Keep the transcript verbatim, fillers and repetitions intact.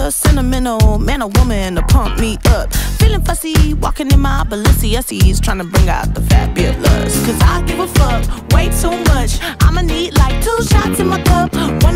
a sentimental man or woman to pump me up. Feeling fussy, walking in my Balenciennes, trying to bring out the fabulous. Cause I give a fuck way too much. I'ma need like two shots in my cup.